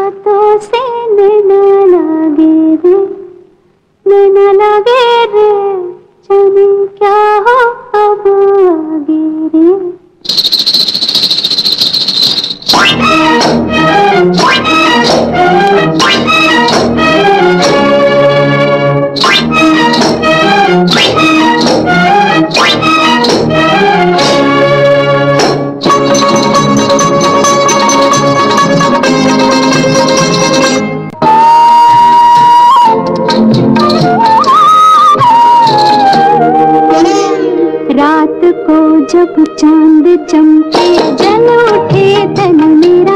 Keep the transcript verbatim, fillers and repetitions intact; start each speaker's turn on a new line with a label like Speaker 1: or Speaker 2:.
Speaker 1: बातों से नैना लागे रे, नैना लागे रे, जाने क्या हो अब आगे रे। रात को जब चांद चमके जल उठे तन मेरा,